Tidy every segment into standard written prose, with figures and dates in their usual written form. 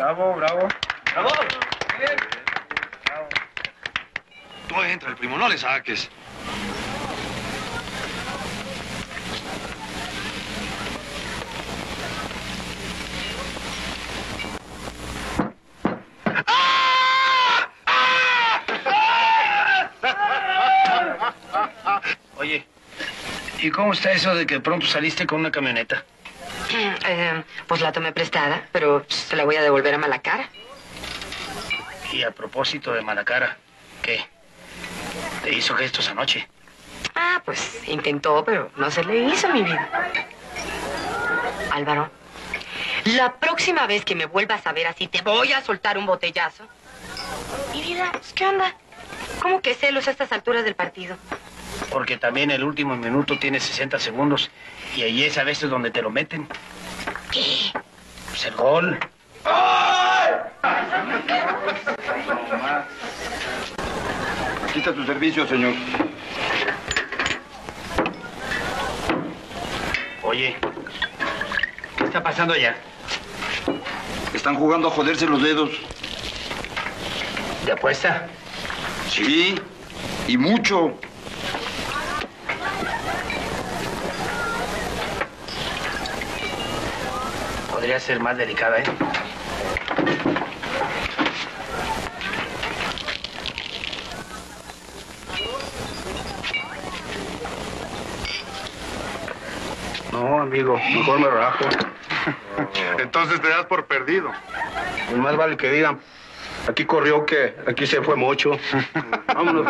Bravo, bravo. ¡Bravo! Bien. Bravo. Tú entra, el primo, no le saques. Oye, ¿y cómo está eso de que pronto saliste con una camioneta? Pues la tomé prestada, pero te la voy a devolver a mala cara. Y a propósito de mala cara, ¿qué? ¿Te hizo gestos anoche? Ah, pues intentó, pero no se le hizo, mi vida. Álvaro, la próxima vez que me vuelvas a ver así, te voy a soltar un botellazo. Mi vida, pues, ¿qué onda? ¿Cómo que celos a estas alturas del partido? Porque también el último minuto tiene 60 segundos y ahí es a veces donde te lo meten. ¿Qué? Pues el gol. Quita tu servicio, señor. Oye, ¿qué está pasando allá? Están jugando a joderse los dedos. ¿De apuesta? Sí, y mucho. Podría ser más delicada, ¿eh? No, amigo, mejor me rajo. Entonces te das por perdido. Pues más vale que digan, aquí corrió que aquí se fue mucho. Vámonos.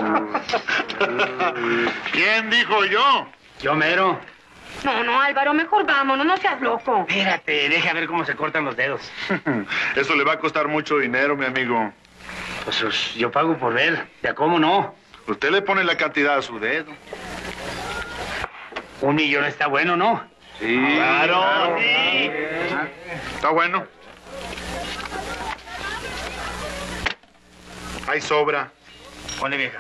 ¿Quién dijo yo? Yo mero. No, Álvaro, mejor vámonos, no seas loco. Espérate, deja ver cómo se cortan los dedos. Eso le va a costar mucho dinero, mi amigo. Pues yo pago por ver, ya cómo no. Usted le pone la cantidad a su dedo. 1 millón está bueno, ¿no? Sí. Claro, Sí. Está bueno. Hay sobra. Ponle, vieja.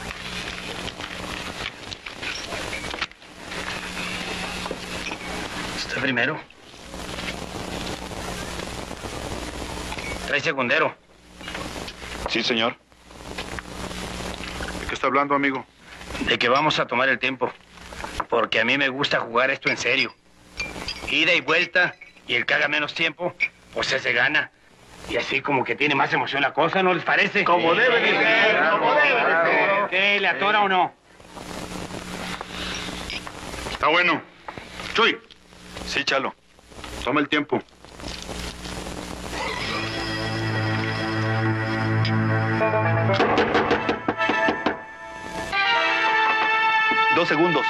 ¿Usted primero? Trae secundero. Sí, señor. ¿De qué está hablando, amigo? De que vamos a tomar el tiempo. Porque a mí me gusta jugar esto en serio. Ida y vuelta, y el que haga menos tiempo, pues ese gana. Y así como que tiene más emoción la cosa, ¿no les parece? Como debe de ser, como debe de ser. ¿Qué? ¿Le atora o no? Está bueno. Chuy, Sí, Chalo. toma el tiempo. Dos segundos.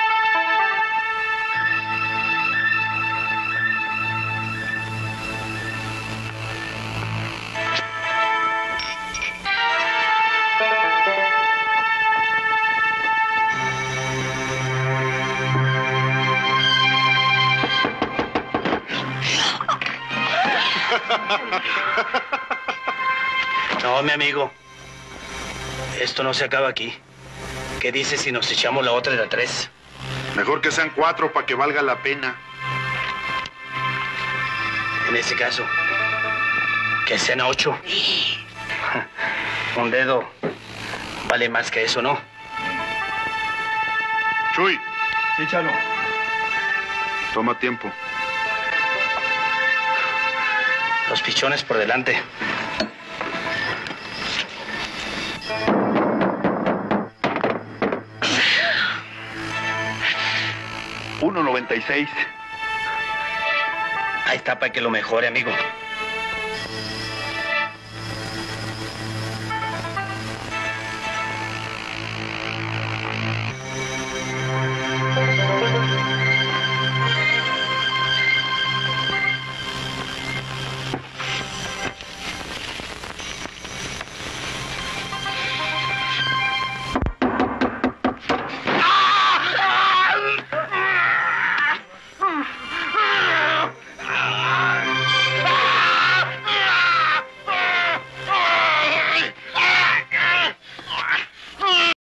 No, mi amigo. Esto no se acaba aquí. ¿Qué dices si nos echamos la otra de a 3? Mejor que sean 4 para que valga la pena. En ese caso, que sean 8. Un dedo vale más que eso, ¿no? Chuy, Sí, Chalo. toma tiempo. Los pichones por delante. $1.96. Ahí está para que lo mejore, amigo.